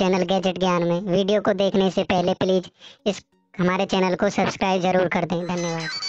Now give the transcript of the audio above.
Channel gadget ज्ञान में। Video को देखने से पहले प्लीज़ इस हमारे चैनल को सब्सक्राइब जरूर कर दें। धन्यवाद।